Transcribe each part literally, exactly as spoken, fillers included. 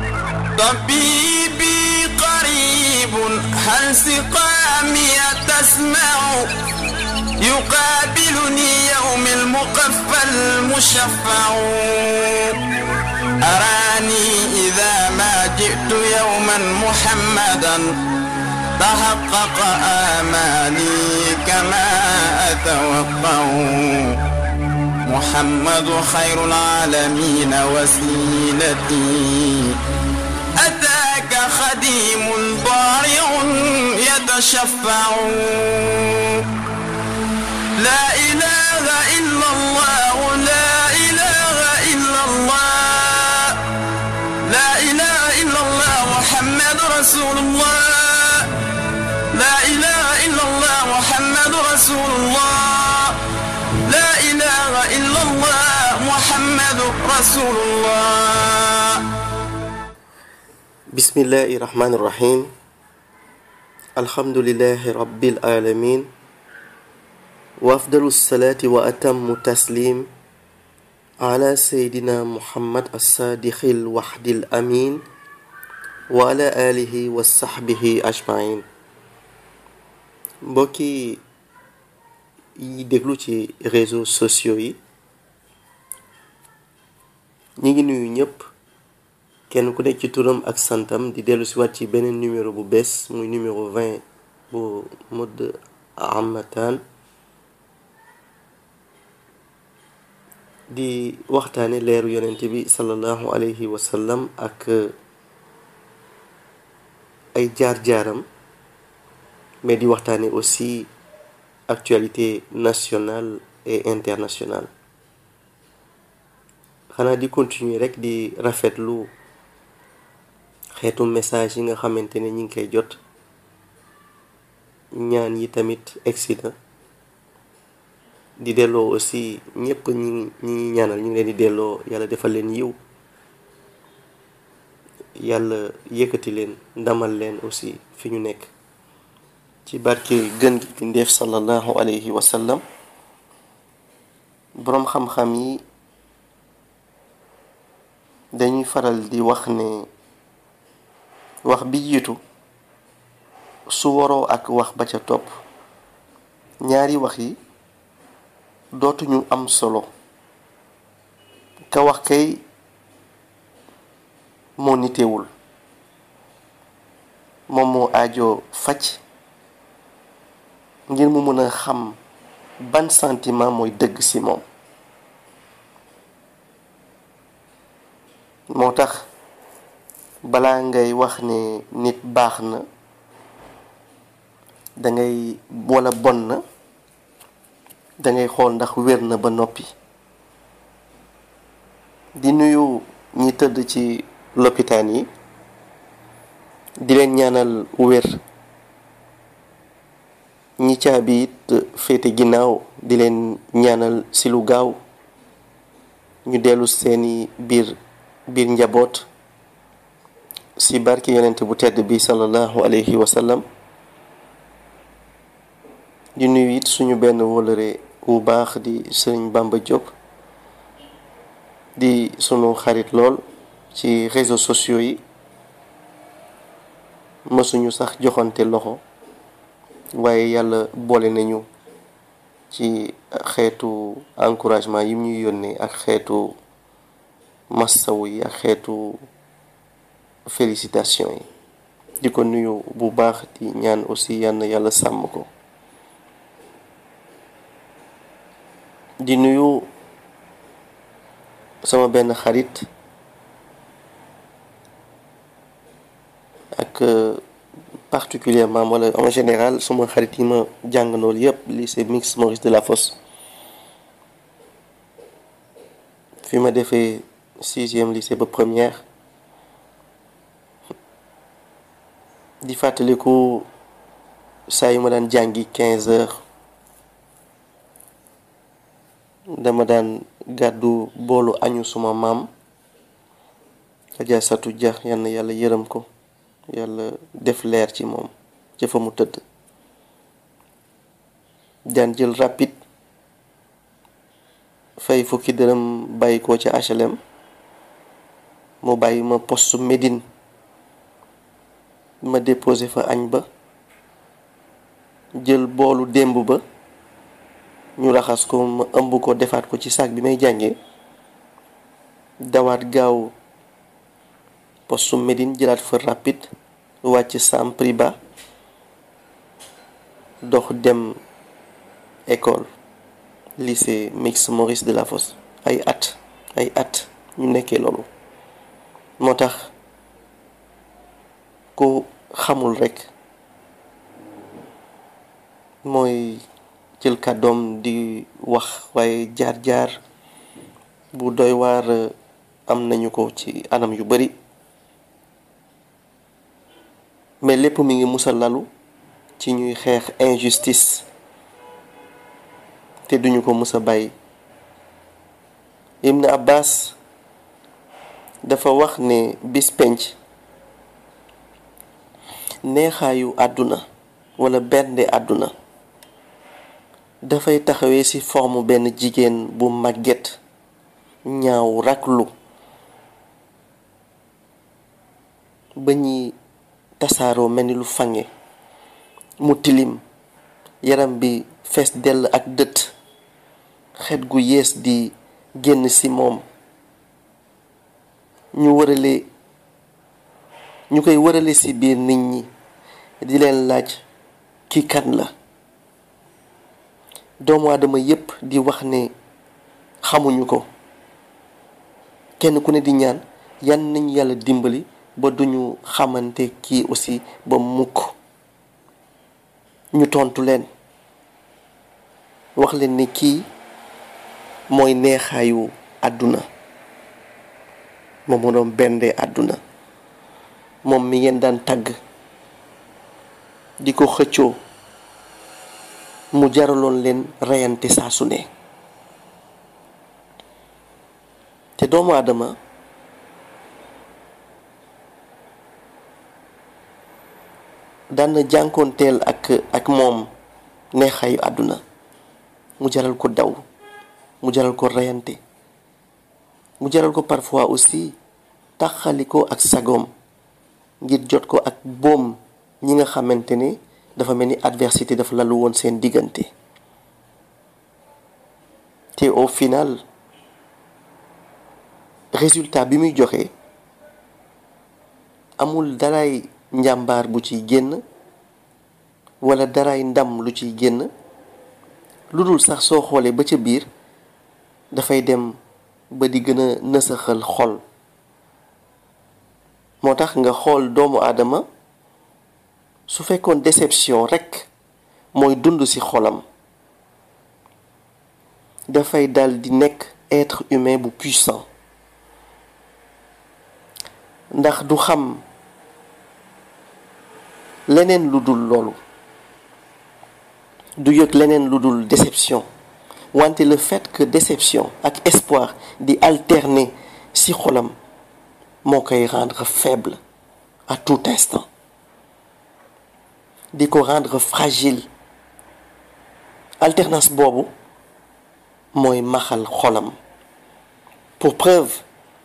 طبيبي قريب هل سقامي تسمع يقابلني يوم المقفى المشفع أراني إذا ما جئت يوما محمدا تحقق آمالي كما أتوقع محمد خير العالمين وسيلتي أتاك خديم ضارع يتشفع لا إله إلا الله لا إله إلا الله لا إله إلا الله محمد رسول الله لا إله إلا الله محمد رسول الله لا إله إلا الله محمد رسول الله. بسم الله الرحمن الرحيم. الحمد لله رب العالمين وأفضل الصلاة وأتم التسليم على سيدنا محمد الصادق الوحد الأمين وعلى آله وصحبه أجمعين. mbokki yi déglu ci réseaux sociaux yi ñi ngi nuyu ñëpp kenn ku nekk ci turam ak santam di dellu si waat ci beneen numéro bu bees muy numéro vingt bu Mod Hamatan di waxtaane leeru yonent bi sallallahu alayhi wa sallam ak ay jaar-jaaram mais di waxtaane aussi actualité nationale et internationale xanaa di continuer rek di rafetlu xeetu message yi nga xamante ne ñi ngi koy jot ñaan yi tamit egsi na di delloo aussi ñëpp ñi ñi ñaanal ñu ngi leen di delloo yàlla defal leen yiw yàlla yëkkati leen ndamal leen aussi fi ñu nekk ci barke gën gi bindeef sallallahu alayhi wa sallam. boroom xam-xam yi dañuy faral di wax ne wax bi jiitu su waroo ak wax ba ca topp ñaari wax yi dootuñu am solo ka wax kay moo nitewul moom moo aajo faj ngir mu mën a xam ban sentiment mooy dëgg ci moom. moo tax balaa ngay wax ne nit baax na dangay walla bon na dangay xool ndax wér na ba noppi. di nuyu ñi tëdd ci lopitaan yi di leen ñaanal wér, ñi caabi it féete ginnaaw di leen ñaanal ci lu gaaw ñu dellu seeni biir biir njaboot ci barke yonent bu tedd bi sallallahu alayhi wa sallam. di nuyu it suñu benn wóllëre bu baax di Sëriñ Bamba Diop di sunu xarit lool ci réseaux sociaux yi mësuñu sax joxante loxo waaye yàlla boole nañu ci xeetu encouragement yi ñuy yónnee ak xeetu massawu yi ak xeetu félicitation yi. di ko nuyu bu baax di ñaan aussi yàlla yàlla sàmm ko. di nuyu sama benn xarit ak particulièrement wala en général suma xarit yi ma jàngandool yépp lycée mixte Maurice Delafosse fi ma defee sixième lycée ba première. di fàttaliku saa yu ma daan jàngi quinze heures dama daan gàddu boolu añu suma maam Adja Satu Dia yal na yàlla yërëm ko yàlla def leer ci moom ca fa mu tëdd. daan jël rapide fay fukki dërëm bàyyi ko ca H L M mu bàyyi ma poste Médine ma déposé fa añ ba jël boolu démb ba ñu raxas ko ma ëmb ko defaat ko ci sac bi may jàngee dawaat gaaw poste Médine jëlaat fa rapide wàcc Sam Prix ba dox dem école lycée mixte Maurice Delafosse ay at ay at ñu nekkee loolu moo tax ku xamul rekk mooy jël kàddoom di wax waaye jaar-jaar bu doy waar am nañu ko ci anam yu bari mais lépp mi ngi musa lalu ci ñuy xeex injustice te duñu ko musa bàyyi. Ibn Abbas dafa wax ne bis penc neexaayu àdduna walla bernde àdduna dafay taxawee ci forme benn jigéen bu màgget ñaaw raklu ba ñi tasaaroo mel ni lu fange mu tilim yaram bi fees dell ak dët xet gu yées di génn ci moom ñu wërale ñu koy wërale ci biir nit ñi di leen laaj kii kan la doomu aadama yépp di wax ne xamuñu ko kenn ku ne di ñaan yan nañu yàlla dimbali ba duñu xamante kii aussi ba mukk ñu tontu leen wax leen ni kii mooy neexaayu àdduna moom moo doon bendee àdduna moom mi ngeen daan tagg di ko xëccoo mu jaraloon leen reyante saa su ne te doomu aadama daan na jànkoonteel ak ak moom neexaayu àdduna mu jaral ko daw mu jaral ko reyante mu jaral ko parfois aussi taxali ko ak sagoom ngir jot ko ak boom ñi nga xamante ne dafa mel ni adversité dafa lalu woon seen diggante te au final résultat bi muy joxe amul daraay njàmbaar bu ciy génn walla daraay ndam lu ciy génn lu dul sax soo xoolee ba ca biir dafay dem ba di gën a nësaxal xol moo tax nga xool doomu aadama su fekkoon déception rekk mooy dund ci xolam dafay dal di nekk être humain bu puissant ndax du xam leneen lu dul loolu du yëg leneen lu dul déception wante le fait que déception ak espoir di alterner ci xolam moo koy rendre faible à tout instant di ko rendre fragile alternance boobu mooy maxal xolam pour preuve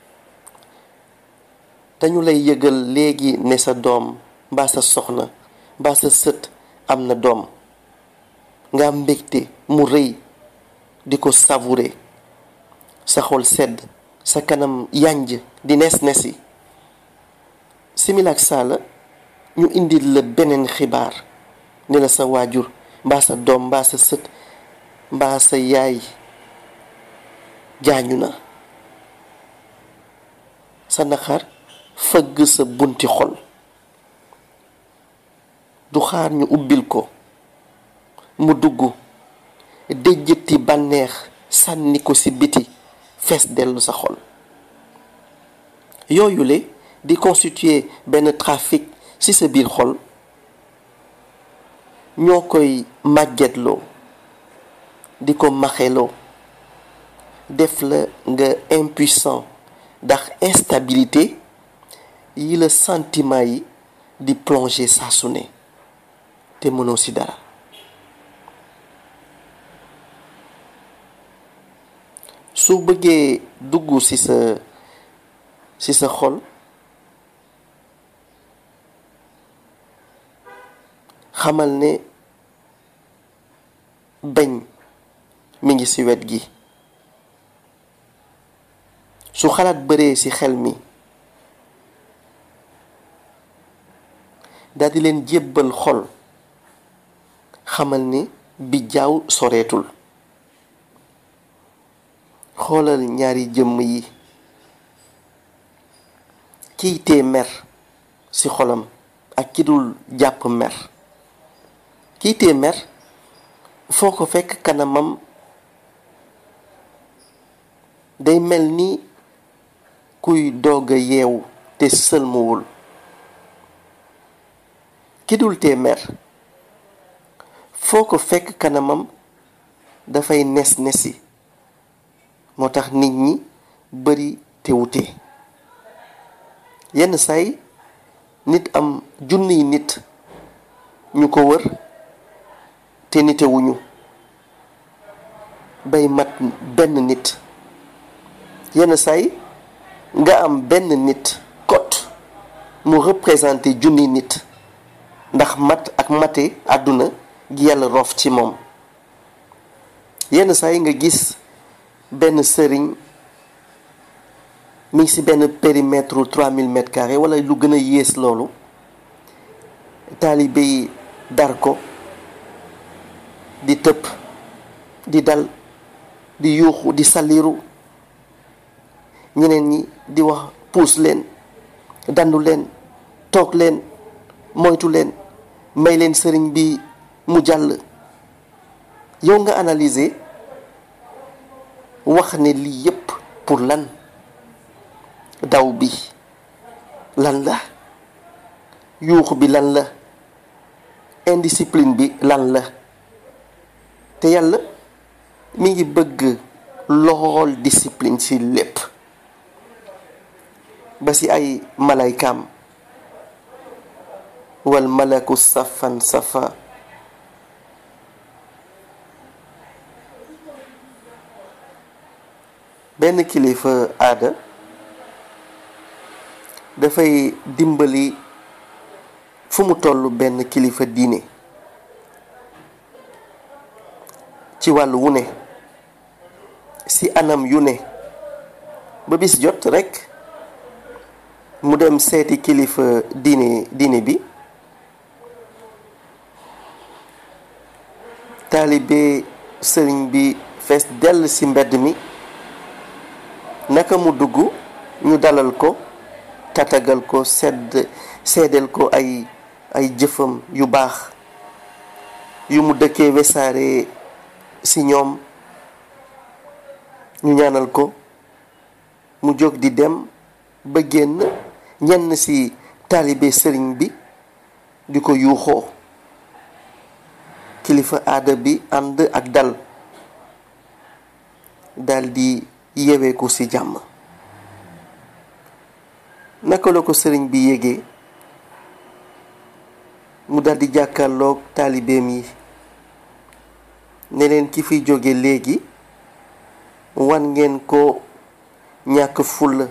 dañu lay yëgal léegi ne sa doom mbaa sa soxna mbaa sa sët am na doom nga am mbégte mu rëy di ko savourer sa xol sedd sa kanam yanj di nes nesi similak saala ñu indil la beneen xibaar ne la sa waajur mbaa sa doom mbaa sa sët mbaa sa yaay jaañu na sa naqar fëgg sa bunti xol du xaar ñu ubbil ko mu dugg déjjati bànneex sànni ko ci biti fees dellu sa xol yooyu le di constituer benn trafic ci sa biir xol ñoo koy màggetloo di ko maxeloo def la nga impuissant ndax instabilité yi la sentiment yi di plonger saa su ne te mënoo ci dara su bëggee dugg ci sa ci sa xol xamal ne bañ mi ngi ci wet gi. su xalaat bëree ci xel mi daldi leen jébbal xol xamal ni bi jaaw soreetul. xoolal ñaari jëmm yi kiy tee mer ci xolam ak ki dul jàpp mer. kiy tee mer foo ko fekk kanamam day mel ni kuy doog a yeewu te sëlmuwul. ki dul tee mer foo ko fekk kanamam dafay nes nesi. moo tax nit ñi bari te wute. yenn saay nit am junniy nit ñu ko wër te nitewuñu bay mat benn nit. yenn saay nga am benn nit kot mu représenté junniy nit ndax mat ak mate àdduna gi yàlla roof ci moom. yenn saay nga gis benn sëriñ mi ngi ci benn périmètre trois mille mètres carrés wala lu gën a yées loolu taalibe yi dar ko di tëpp di dal di yuuxu di saliru ñeneen ñi di wax puus leen dandu leen toog leen moytu leen may leen sëriñ bi mu jàll. yow nga analyser wax ne lii yépp pour lan. daw bi lan la. yuuxu bi lan la. indiscipline bi lan la. te yàlla mi ngi bëgg lool discipline ci lépp ba ci ay malaykaam. wal malaku safan safa. benn kilifa aada dafay dimbali fu mu toll benn kilifa diine ci wàllu wu ne ci anam yu ne ba bis jot rekk mu dem seeti kilifa diine diine bi. taalibe sëriñ bi fees dell ci mbedd mi. naka mu dugg ñu dalal ko tatagal ko sedd seddal ko ay ay jëfam yu baax yu mu dëkkee wesaare ci ñoom. ñu ñaanal ko mu jóg di dem ba génn ñenn ci taalibe sëriñ bi di ko yuuxoo. kilifa aada bi ànd ak dal daldi yeweeku ci jàmm. naka la ko sëriñ bi yégee mu daldi jàkkaarloog taalibeem yi ne leen ki fi jóge léegi wan ngeen ko ñàkk fulla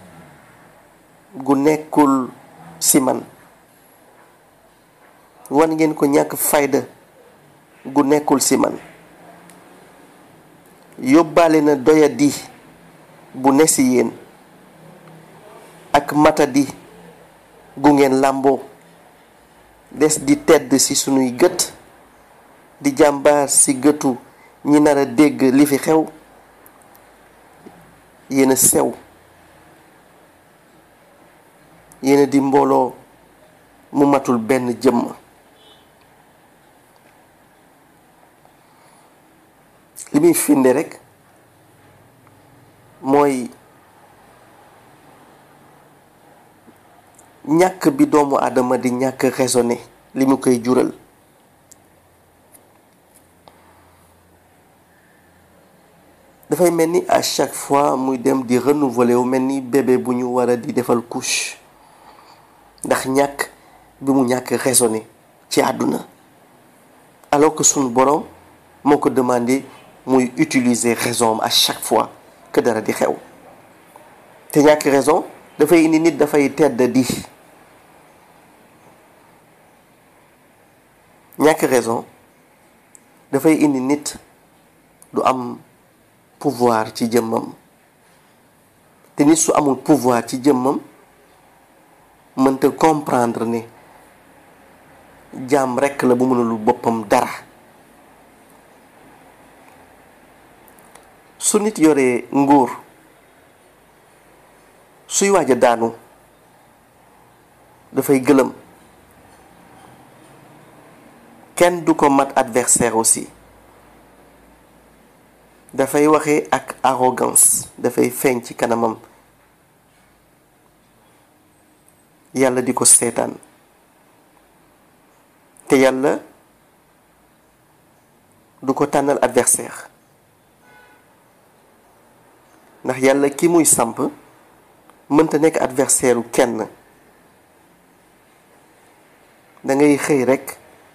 gu nekkul ci man. wan ngeen ko ñàkk fayda gu nekkul ci man. yóbbaale na doyadi bu ne ci yéen ak matadi gu ngeen làmboo des di tedd ci sunuy gët di jàmbaar ci gëtu ñi nar a dégg li fi xew. yéen a sew yéen a di mbooloo mu matul benn jëmm. li muy firnde rekk mooy ñàkk bi doomu aadama di ñàkk raisonné li mu koy jural. dafay mel ni à chaque fois muy dem di renouveler wu mel ni bébé bu ñu war a di defal couche ndax ñàkk bi mu ñàkk raisonné ci àdduna alors que sunu boroom moo ko demandé muy utiliser raison à chaque fois que dara di xew. te ñàkk raison dafay indi nit dafay tedd di ñàkk raison dafay indi nit du am pouvoir ci jëmmam te nit su amul pouvoir ci jëmmam mënta comprendre ne jaam rekk la bu mënulul boppam dara. su nit yoree nguur suy waaj a daanu dafay gëlëm, kenn du ko mat adversaire aussi, dafay waxee ak arrogance, dafay feeñ ci kanamam, yàlla di ko seetaan te yàlla du ko tànnal adversaire ndax yàlla ki muy samp mënta nekk adversaire u kenn. da ngay xëy rekk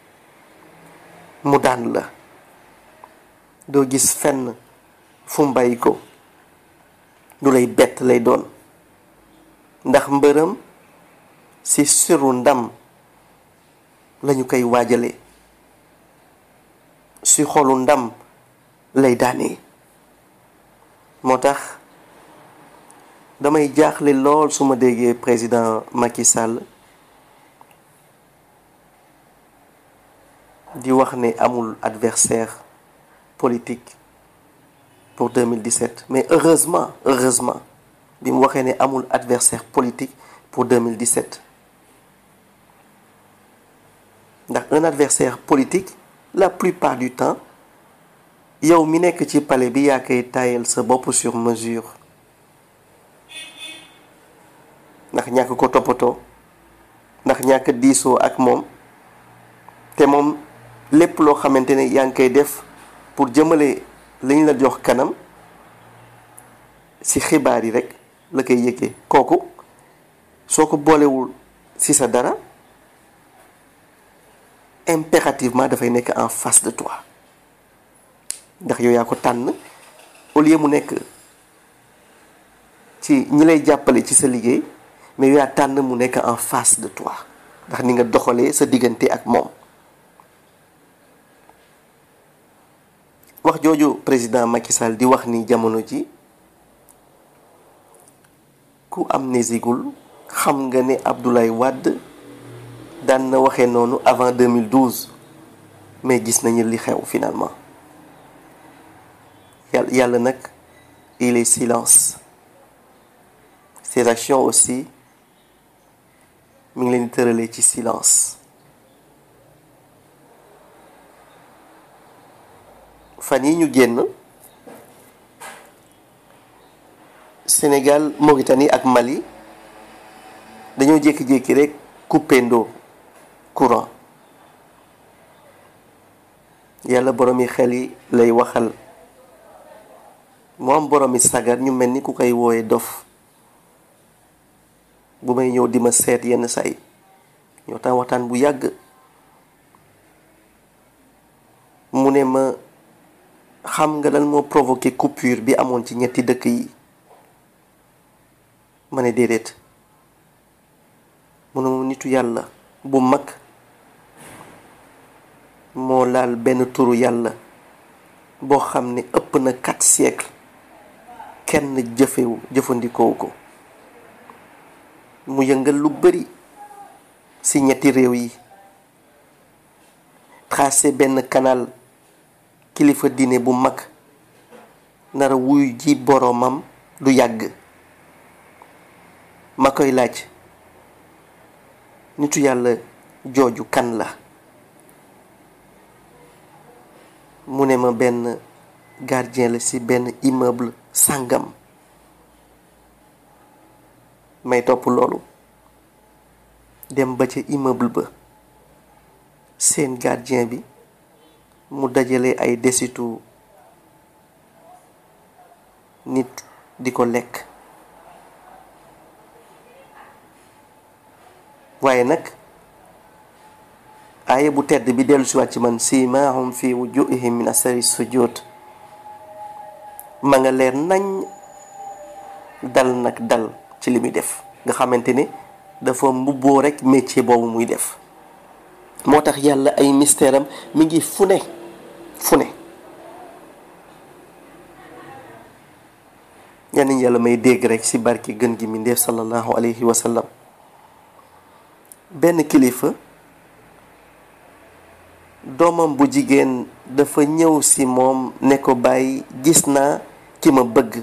mu daan la, doo gis fenn fu mu bàyyi ko, du lay bett lay doon ndax mbërëm ci siru ndam lañu koy waajale, ci xolu ndam lay daanee. moo tax damay jaaxle lool su ma déggee président Macky Sall di wax ne amul adversaire politique pour deux mille dix-sept, mais heureusement heureusement bi mu waxee ne amul adversaire politique pour deux mille dix-sept. ndax un adversaire politique la plupart du temps yow mi nekk ci palais bi yaa koy taayal sa bopp sur mesure ndax ñàkk ko toppatoo, ndax ñàkk diisoo ak moom, te moom lépp loo xamante ne yaa ngi koy def pour jëmale lañ la jox kanam ci xibaar yi rekk la koy yëgee. kooku soo ko boolewul ci sa dara impérativement dafay nekk en face de toi ndax yow yaa ko tànn, au lieu mu nekk ci ñi lay jàppale ci sa liggéey, mais yow yaa tànn mu nekk en face de toi ndax ni nga doxalee sa diggante ak moom. wax jooju président Macky Sall di wax ni jamono ji ku amnésigul xam nga ne Abdoulaye Wade daan na waxee noonu avant deux mille douze, mais gis nañu li xew finalement. yàlla yàlla nag il est silence, ses actions aussi mi ngi leen di tëralee ci silence. fan yi ñu génn Sénégal, Mauritanie ak Mali dañoo jékki-jékki rek coupé ndoo courant. yàlla boromi xel yi lay waxal, moom boromi sagar ñu mel ni ku koy wooye dof. bu may ñëw di ma seet yenn say ñoo tax waxtaan bu yàgg mu ne ma xam nga lan moo provoqué coupure bi amoon ci ñetti dëkk yi. ma ne déedéet. mu ne moom nitu yàlla bu mag moo laal benn turu yàlla boo xam ne ëpp na quatre siècles kenn jëfewu jëfandikoowu ko, mu yëngal lu bari ci ñetti réew yi, tracé benn canal. kilifa diine bu mag nara wuyu ji boroomam du yàgg. ma koy laaj nitu yàlla jooju kan la? mu ne ma benn gardien la ci benn immeuble sàngam. may topp loolu dem ba ca immeuble ba seen gardien bi mu dajale ay desitu nit di ko lekk. waaye nag aaya bu tedd bi dellu si waat ci man siimaahum fi wujuhihim min asari sujud ma nga leer nañ dal nag dal ci li muy def. nga xamante ne dafa mbubboo rek métier boobu muy def. moo tax yàlla ay mystère am mi ngi fu ne fu ne yal nañu yàlla may dégg rek ci barke gën gi mindeef sallallahu alayhi wa sallam. benn kilifa doomam bu jigéen dafa ñëw ci moom ne ko bàyyi gis naa ki ma bëgg.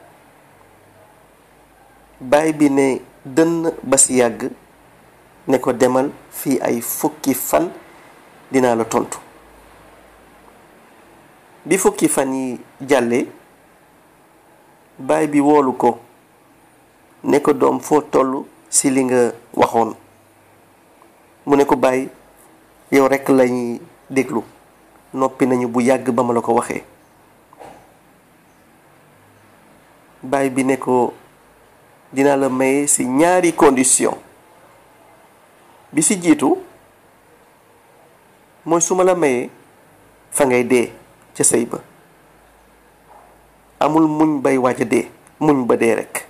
baay bi ne dënn ba ci yàgg ne ko demal fii ay fukki fan dinaa la tontu. bi fukki fan yi jàllee baay bi woolu ko ne ko doom foo toll ci li nga waxoon. mu ne ko bàyyi yow rekk lañuy déglu noppi nañu bu yàgg ba ma la ko waxee. baay bi ne ko dinaa la maye ci ñaari condition. bi ci jiitu mooy su ma la mayee fa ngay dee ca sëy ba. amul muñ bay waaj a dee muñ ba dee rekk.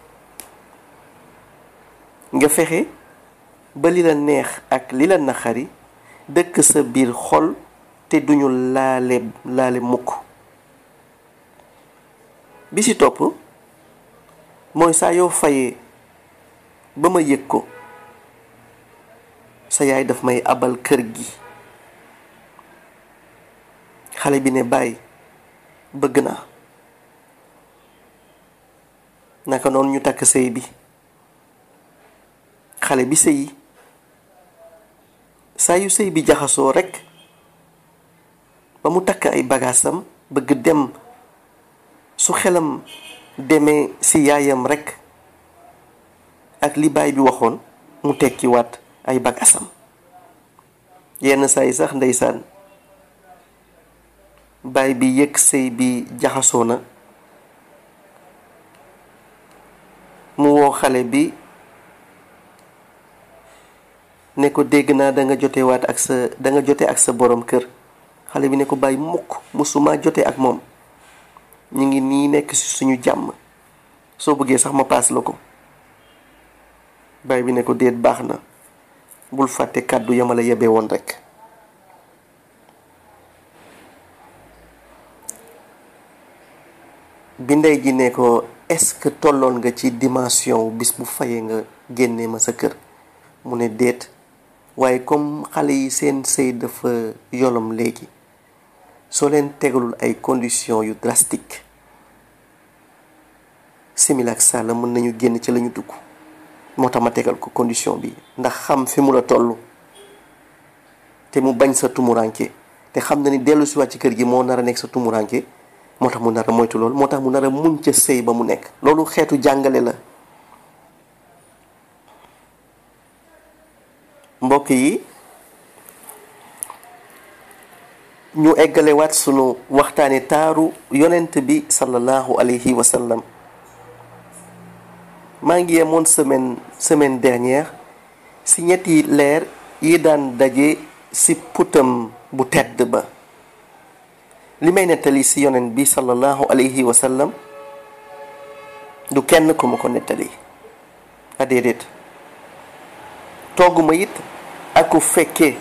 nga fexe ba li la neex ak li la naxari dëkk sa biir xol te duñu laale laale mukk. bi ci topp mooy saa yoo fayee ba ma yëg ko sa yaay daf may abal kër gi. xale bi ne bàyyi bëgg naa. naka noonu ñu takk sëy bi. xale bi sëyi saa yu sëy bi jaxasoo rekk ba mu takk ay bagaasam bëgg dem su xelam demee ci yaayam rekk ak li baay bi waxoon mu tekkiwaat ay bagaasam. yenn saa yi sax ndeysaan baay bi yëg sëy bi jaxasoo na mu woo xale bi ne ko dégg naa da nga jote waat ak sa da nga jote ak sa borom kër. xale bi ne ko bàyyi mukk musuma jote ak moom ñu ngi nii nekk ci suñu jàmm soo bëggee sax ma paas la ko. baay bi ne ko déet baax na bul fàtte kàddu yama la yebe woon rekk. bi ndey ji ne ko est-ce que tolloon nga ci dimension bis bu fayee nga génnee ma sa kër. mu ne déet waaye comme xale yi seen sëy dafa yolom léegi soo leen tegalul ay conditions yu drastique simila ak sàlla mën nañu génn ci lañu dugg. moo tax ma tegal ko condition bi ndax xam fi mu la toll te mu bañ sa tumuranke te xam na ni dellu si waat ci kër gi moo nar a nekk sa tumuranke moo tax mu nar a moytu loolu moo tax mu nar a muñ ca sëy ba mu nekk. loolu xeetu jàngale la. mbokk yi ñu eggalewaat sunu waxtaane taaru yonent bi sallallahu alayhi wa sallam. maa ngi yemoon semaine semaine dernière ci ñetti leer yi daan daje ci putam bu tedd ba. li may nettali ci yonent bi sallallahu alayhi wa sallam du kenn ku ma ko nettali. a déedéet togguma it ak ku fekkee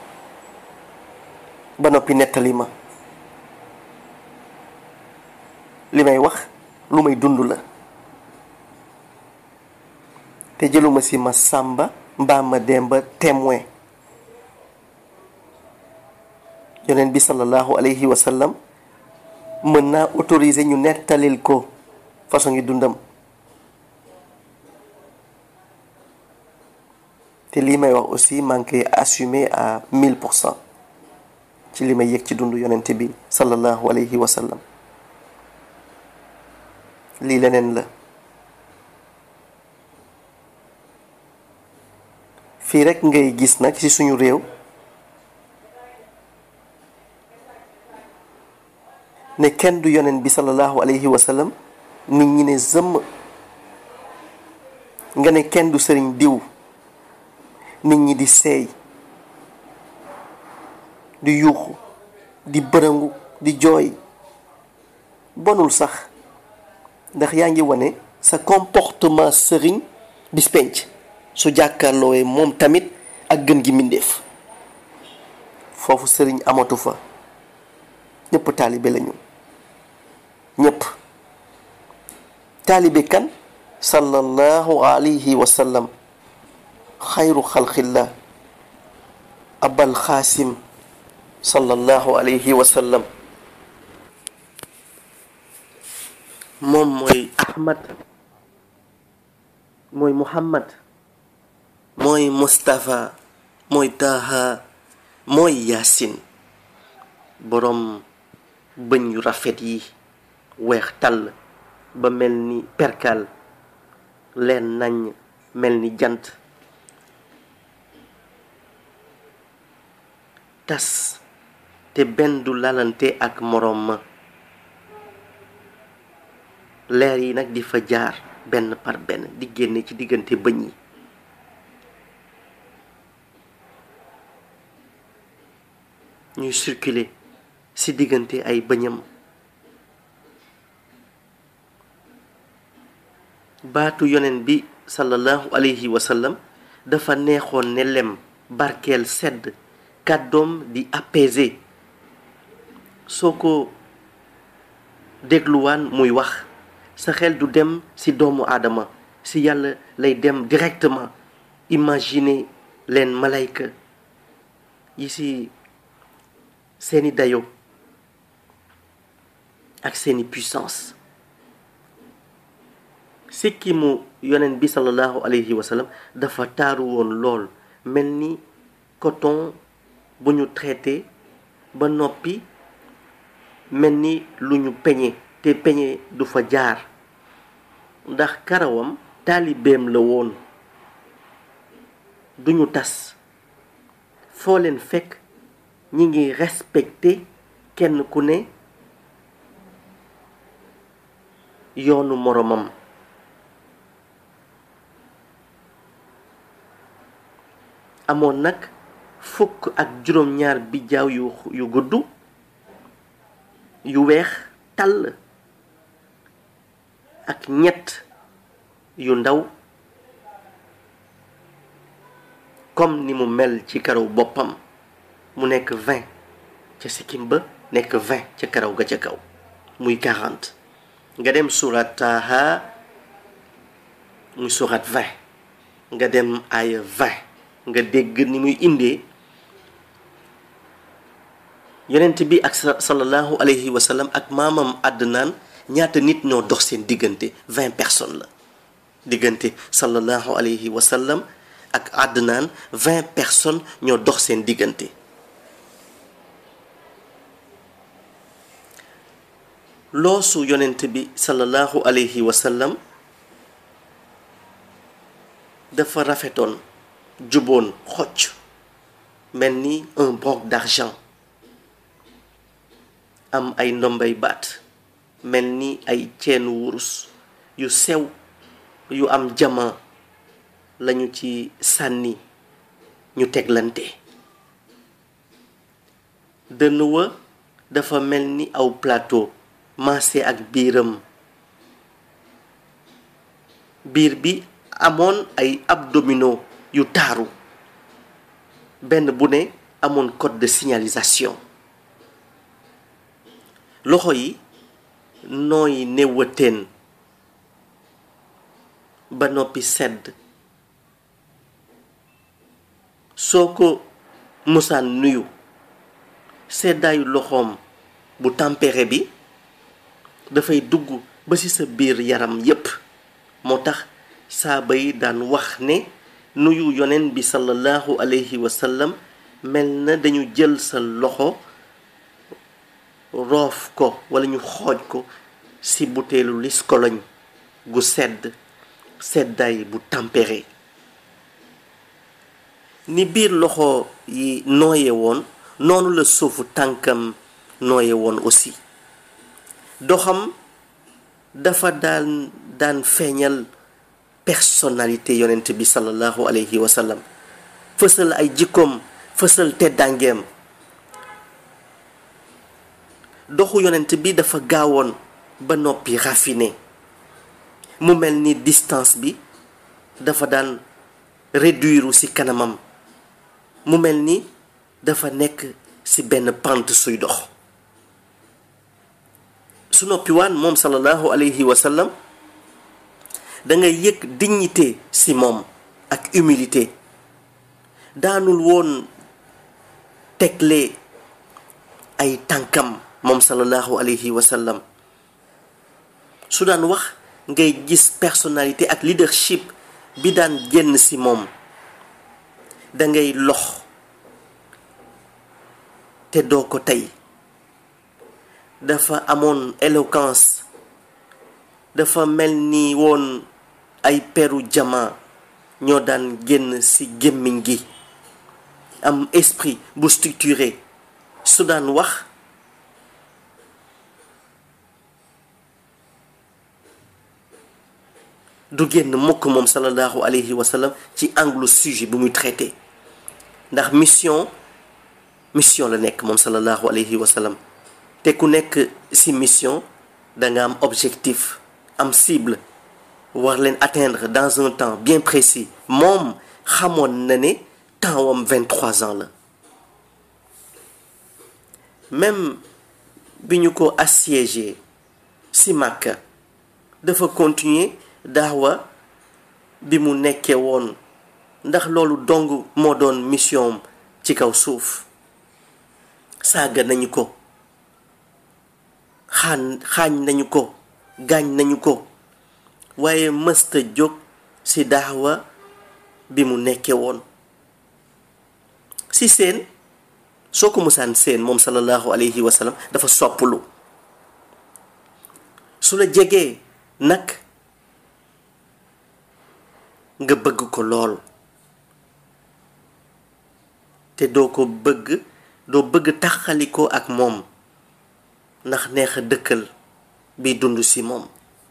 ba noppi nettali ma. li may wax lu may dund la te jëluma ci ma sàmba mbaa ma demba témoin. yonent bi sallallahu alayhi wa sallam mën naa autoriser ñu nettalil ko façon ngi dundam. te lii may wax aussi maa ngi koy assumer à mille pour cent ci li may yëg ci dund yonent bi sallallahu alayhi wa sallam. lii leneen la. fii rekk ngay gis nag ci suñu réew ne kenn du yonent bi sallallahu alayhi wa sallam nit ñi ne zëmm. nga ne kenn du sëriñ diw nit ñi di seey di yuuxu di bërëngu di jooy. bonul sax ndax yaa ngi wane sa comportement sëriñ bis penc su jàkkaarloowee moom tamit ak gën gi mbindéef foofu sëriñ amatu fa ñëpp taalibe lañu ñëpp taalibe kan sallallahu alayhi wa sallam xayru xalqillah abal xaasim sallallahu alayhi wa sallam moom mooy ahmad mooy muhammad mooy mustafa mooy taha mooy yaasin boroom bëñ yu rafet yi weex tàll ba mel ni perkal leen nañ mel ni jant tas te benn du lalante ak moroom ma leer yi nag di fa jaar benn par benn di génne ci diggante bëñ yi ñuy circuler ci diggante ay bëñam baatu yonent bi sallallahu alayhi wa sallam dafa neexoon ne lem barkeel sedd kàddoom di apaiser soo ko dégluwaan muy wax sa xel du dem ci doomu aadama ci yàlla lay dem directement. Imaginez leen malayka yi ci seeni dayo ak seeni puissance sikkimu yonent bi sallallahu alayhi wa sallam dafa taaru woon lool mel ni coton bu ñu traité ba noppi mel ni lu ñu peñe te peñe du fa jaar ndax karawam taalibeem la woon duñu tas foo leen fekk ñi ngi respecté kenn ku ne yoonu moromam amoon nag fukk ak juróom-ñaar bijaaw yu yu gudd yu weex tàll ak ñett yu ndaw comme ni mu mel ci karaw boppam mu nekk vingt ca sikkim ba nekk vingt ca karaw ga ca kaw muy quarante nga dem surat Taha muy surat vingt nga dem aaya vingt nga dégg ni muy indee yonent bi ak sallallahu alayhi wa sallam ak maamam Adnaan ñaata nit ñoo dox seen diggante vingt personnes la diggante sallallahu alayhi wa sallam ak Adnaan vingt personnes ñoo dox seen diggante loosu yonent bi sallallahu alayhi wa sallam dafa rafetoon juboon xocc mel ni un broc d'argent am ay ndombay baat mel ni ay ceenu wurus yu sew yu am jama lañu ci sànni ñu teglante dënn wa dafa mel ni aw plateau maase ak biiram biir bi amoon ay abdominaux yu taaru benn bu ne amoon code de signalisation loxo yi nooy néewateen ba noppi sedd soo ko musaan nuyu seddaayu loxoom bu tempéré bi dafay dugg ba ci sa biir yaram yépp moo tax saaba yi daan wax ne nuyu yonent bi sallallahu alayhi wa sallam mel na dañu jël sa loxo roof ko walla ñu xooj ko ci buteelu liskoloñ gu sedd seddaay bu tempéré ni biir loxo yi nooye woon noonu la suufu tànkam nooye woon aussi doxam dafa daan daan feeñal personnalité yonent bi sallallahu alayhi wa sallam fësal ay jikkoom fësal teddangeem doxu yonent bi dafa gaawoon ba noppi raffiné mu mel ni distance bi dafa daan réduire ci kanamam mu mel ni dafa nekk ci benn pente suy dox su noppiwaan moom sallallahu alayhi wa sallam da ngay yëg dignité ci moom ak humilité daanul woon tegle ay tànkam moom sallallahu alayhi wa sallam su daan wax ngay gis personnalité ak leadership bi daan génn ci moom da ngay lox te doo ko tey dafa amoon éloquence dafa mel ni woon ay peru jama ñoo daan génn ci gémmiñ gi am esprit bu structuré su daan wax du génn mukk moom sallallahu alayhi wa sallam ci angle sujet bu muy traité ndax mission mission la nekk moom sallallahu alayhi wa sallam te ku nekk ci mission da nga am objectif am cible war leen atteindre dans un temps bien précis moom xamoon na ne temps wam vingt-trois ans la même bi ñu ko assiégé ci Makka dafa continuer daawa bi mu nekkee woon ndax loolu dong moo doon mission ci kaw suuf saaga nañu ko xaan xaañ nañu ko gaañ nañu ko waaye mësta jóg ci daawa bi mu nekkee woon ci seen soo ko musaan seen moom sallallahu alayhi wa sallam dafa sopplu su la jegee nag nga bëgg ko lool te doo ko bëgg doo bëgg taxalikoo ak moom ndax neex a dëkkal bi dund ci moom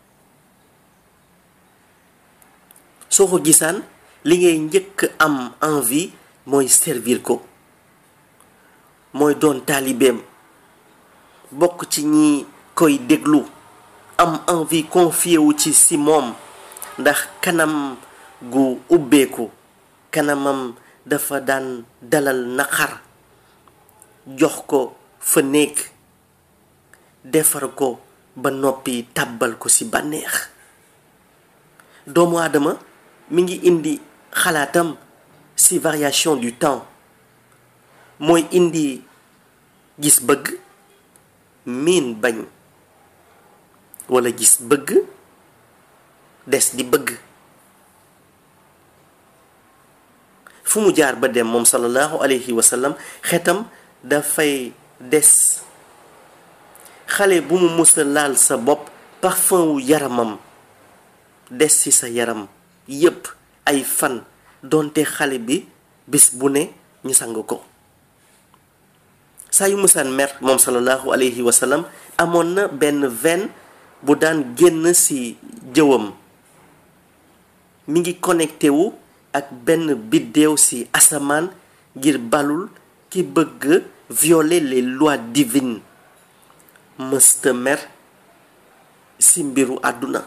soo ko gisaan li ngay njëkk am envie mooy servir ko mooy doon taalibeem bokk ci ñi koy déglu am envie confié wu ci ci moom ndax kanam gu ubbeeku kanamam dafa daan dalal naqar jox ko fa néeg defar ko ba noppi tàbbal ko ci bànneex doomu aadama mi ngi indi xalaatam ci variation du temps mooy indi gis bëgg miin bañ walla gis bëgg des di bëgg fu mu jaar ba dem moom sallallahu alayhi wa sallam xetam dafay des xale bu mu musa laal sa bopp parfum wu yaramam des ci sa yaram yépp ay fan doonte xale bi bis bu ne ñu sang ko saa yu musaan mer moom sallallahu alayhi wa sallam amoon na benn veine bu daan génn ci jëwam mi ngi connecté wu ak benn biddéew ci asamaan ngir balul ki bëgg violer les lois divines mësta mer ci mbiru àdduna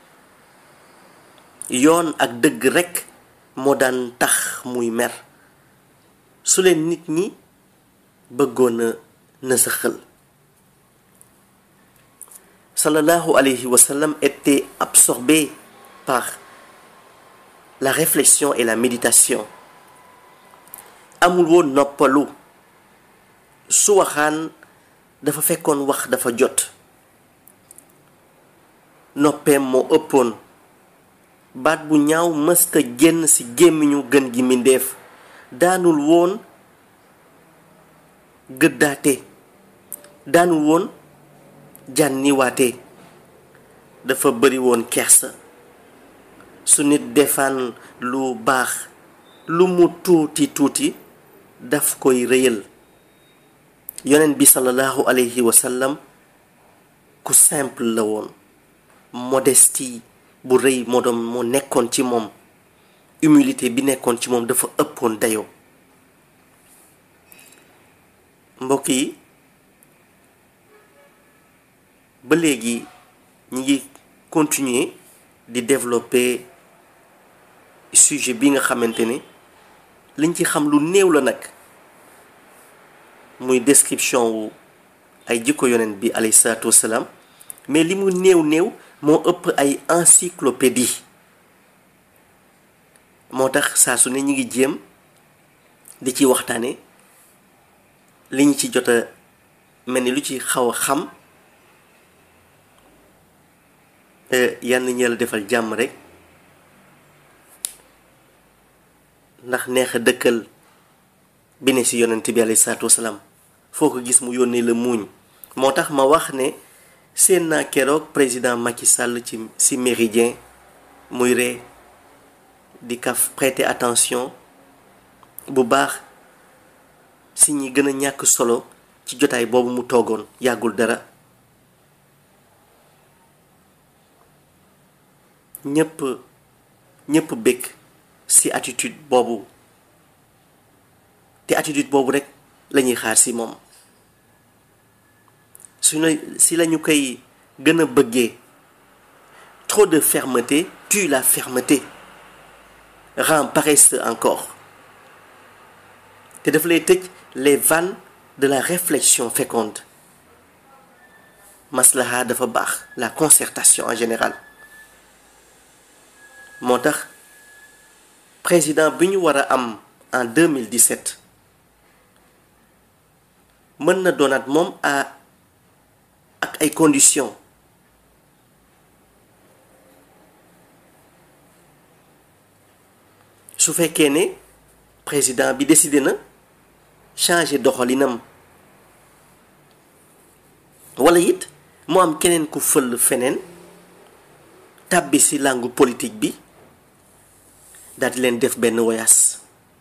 yoon ak dëgg rekk moo daan tax muy mer su leen nit ñi bëggoon a nësaxal sallallahu alayhi wa sallam était absorbé par la réflexion et la méditation amul woon noppalu su waxaan dafa fekkoon wax dafa jot noppeem moo ëppoon baat bu ñaaw mësta génn ci gémmiñu gën gi mbindéef daanul woon gëddaate daanul woon jànniwaate dafa bari woon kersa su nit defaan lu baax lu mu tuuti tuuti daf koy rëyal yonent bi sallallahu alayhi wa sallam ku simple la woon modestie bu rëy moo doon moo nekkoon ci moom humilité bi nekkoon ci moom dafa ëppoon dayoo mbokk yi ba léegi ñi ngi continuer di développer sujet bi nga xamante ne liñ ci xam lu néew la nag muy description wu ay jikko yonent bi alayhi salaatu wasalaam mais li mu néew néew moo ëpp ay encyclopédie moo tax saa su ne ñu ngi jéem di ci waxtaane li ñu ci jot a mel ni lu ci xaw a xam yann ñeel defal jàmm rek ndax neex a dëkkal bi ne si yonent bi alayhi salaatu wasalaam foo ko gis mu yónnee la muuñ moo tax ma wax ne seen naa keroog président Macky Sall ci si Méridien muy ree di kaf prêter attention bu baax si ñi gën a ñàkk solo ci jotaay boobu mu toogoon yàggul dara ñëpp ñëpp bëgg si attitude boobu te attitude boobu rek lañuy xaar si moom su ne si lañu koy gën a bëggee trop de fermeté tue la fermeté rend paresseux encore te daf lay tëj les vannes de la réflexion féconde maslaha dafa baax la concertation en général moo tax président bi ñu war a am en deux mille dix-sept mën na doonaat moom a ak ay conditions su fekkee ne président bi décidé na changer doxalinam wala it mu am keneen ku fël feneen tàbbi ci langue politique bi daal di leen def benn woyaas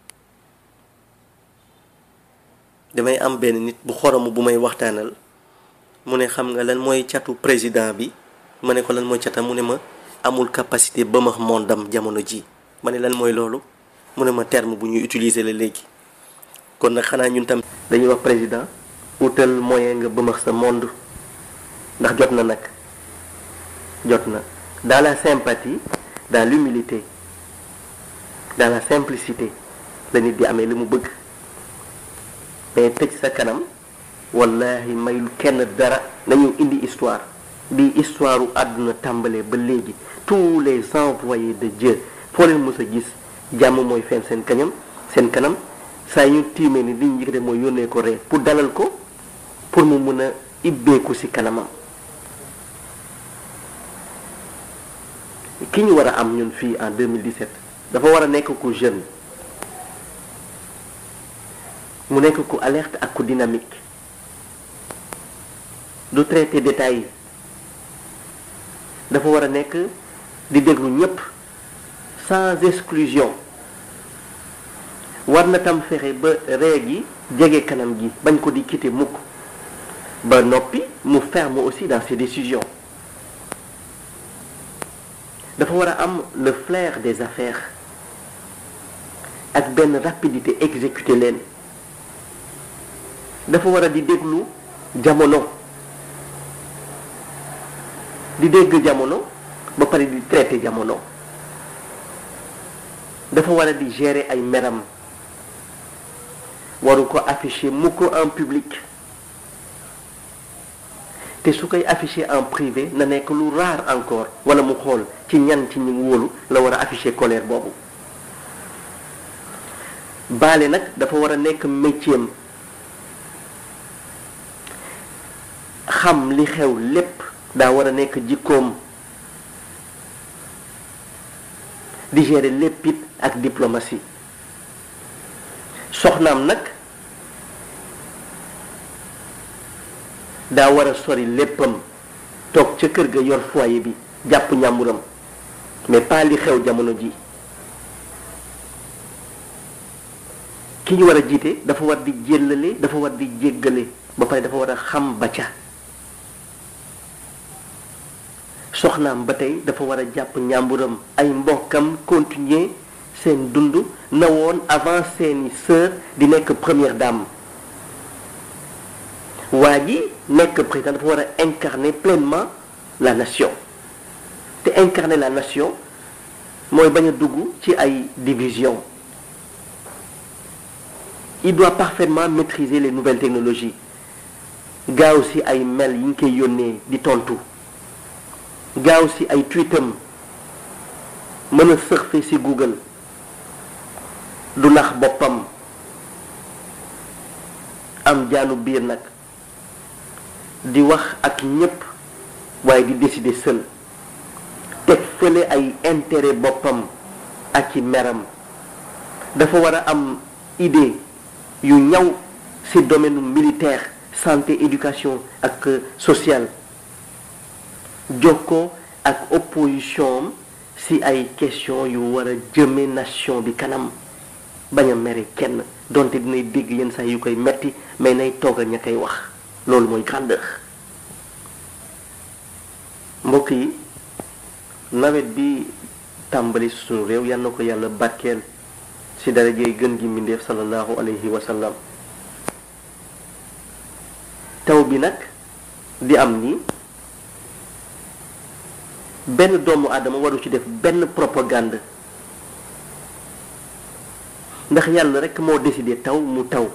damay am benn nit bu xoromu bu may waxtaanal mu ne xam nga lan mooy catu président bi ma ne ko lan mooy catam mu ne ma amul capacité ba ma mondam jamono ji ma ne lan mooy loolu mu ne ma terme bu ñuy utiliser la léegi kon nag xanaa ñun tam dañuy wax président utal moyen nga bëmax sa monde ndax jot na nag jot na dans la sympathie dans l'humilité dans la simplicité la nit di amee li mu bëgg mais tëj sa kanam wallahi mayul kenn dara nañu indi histoire bi histoire u àdduna tàmbalee ba léegi tous les envoyés de Dieu foo leen mës a gis jàmm mooy fen seen kañam seen kanam saa ñu tiimee ni liñ njëkk mooy yónnee ko ree pour dalal ko pour mu mën a ibbeeku ci kanamam ki ñu war a am ñun fii en deux mille dix-sept dafa war a nekk ku jeune mu nekk ku alerte ak ku dynamique du traité détails yi dafa war a nekk di déglu ñépp sans exclusion war na tam fexe ba ree gi jege kanam gi bañ ko di quitter mukk ba noppi mu ferme aussi dans ses décisions dafa war a am le flair des affaires ak benn rapidité exécuter leen dafa war a di déglu jamono di dégg jamono ba pare di traiter jamono dafa war a di gérer ay meram waru ko afficher mu ko en public te su koy afficher en privé na nekk lu rare encore wala mu xool ci ñan ci ñi wóolu la war a afficher colère boobu baale nag dafa war a nekk métier am xam li xew lépp daa war a nekk jikkoom di gérer lépp it ak diplomatie soxnaam nag daa war a sori léppam toog ca kër ga yor foyer bi jàpp ñàmburam mais pas li xew jamono ji ki ñu war a jiite dafa war di jéllale dafa war di jéggale ba pare dafa war a xam ba ca soxnaam ba tey dafa war a jàpp ñàmburam ay mbokkam continuer seen dund na woon avant seeni sœur di nekk première dame waa ji nekk président dafa war a incarner pleinement la nation te incarner la nation mooy bañ a dugg ci ay division. Il doit parfaitement maîtriser les nouvelles technologies gaaw si ay mail yi ñu koy yónnee di tontu gaaw si ay tweetam mën a surfer si Google du nax boppam am jaanu biir nag di wax ak ñépp waaye di décider seul teg fële ay intérêt boppam ak ci meram dafa war a am idée yu ñaw ci domaine militaire santé éducation ak social jokkoo ak opposition ci ay question yu war a jëme nation bi kanam bañ a mere kenn donte dinay dégg yenn saa yu koy metti mais nay toog a ña koy wax loolu mooy grandeur. mbokk yi nawet bi tàmbali suñu réew yal na ko yàlla barkeel ci darajey gën gi mbindeef sallallahu alayhi wa sallam. taw bi nag di am ni benn doomu aadama waru ci def benn propagande ndax yàlla rekk moo décidé taw mu taw.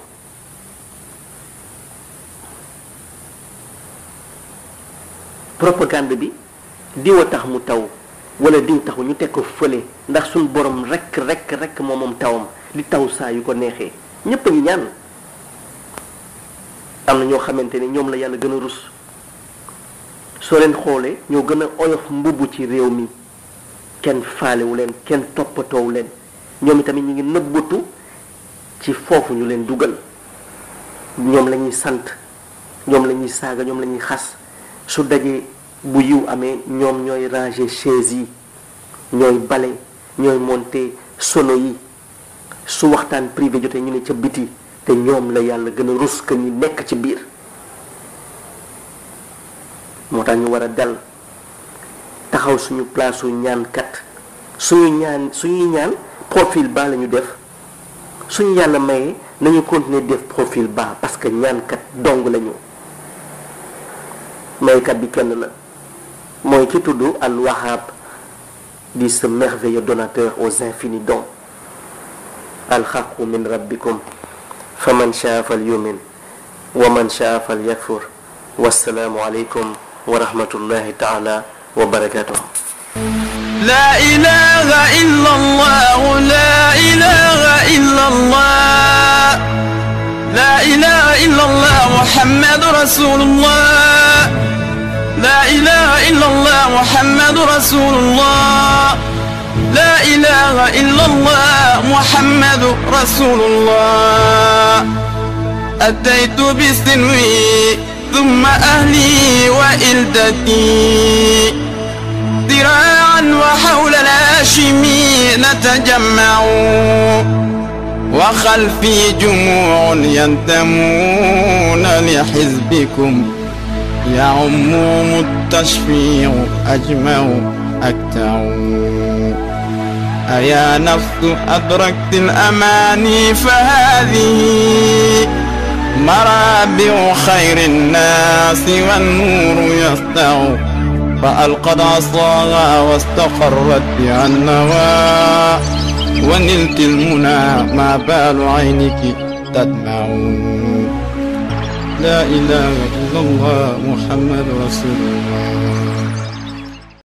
propagande bi diw a tax mu taw wala diw taxu ñu teg ko fële ndax suñ borom rekk rekk rekk moo moom tawam di taw saa yu ko neexee ñépp a ngi ñaan. am na ñoo xamante ne ñoom la yàlla gën a rus soo leen xoolee ñoo gën a oyof mbubb ci réew mi kenn faalewu leen kenn toppatoowu leen ñoom itamit ñu ngi nëbbatu ci foofu ñu leen dugal ñoom la ñuy sant ñoom la ñuy saaga ñoom la ñuy xas su dajee bu yiw amee ñoom ñooy ranger chaise yi ñooy bale ñooy monter sono yi su waxtaan privé jotee ñu ne ca biti te ñoom la yàlla gën a rus que ñi nekk ci biir. moo tax ñu war a dal taxaw suñu place su ñaankat suñu ñaan suñuy ñaan profil bas la ñu def suñu yàlla mayee nañu continuer def profil bas parce que ñaankat dong lañu. maykat bi kenn la mooy ki tudd Al-Wahhab di ce merveilleux donateur aux infinis dons. al-haqqu min rabbikum faman shaa falyu'min wa man shaa falyakfur wassalaamu aleykum wa rahmatullahi ta'ala wa barakatuh. لا إله إلا الله لا إله إلا الله لا إله إلا الله محمد رسول الله لا إله إلا الله محمد رسول الله لا إله إلا الله محمد رسول الله أتيت بسنوي ثم أهلي وإلدتي ذراعا وحول الهاشمي نتجمع وخلفي جموع ينتمون لحزبكم يعمهم التشفيع أجمع أكتع أيا نفس أدركت الأماني فهذه مرابع خير الناس والنور يسطع فألقت عصاها واستقرت بها النوى ونلت المنى ما بال عينك تدمع لا إله إلا الله محمد رسول الله.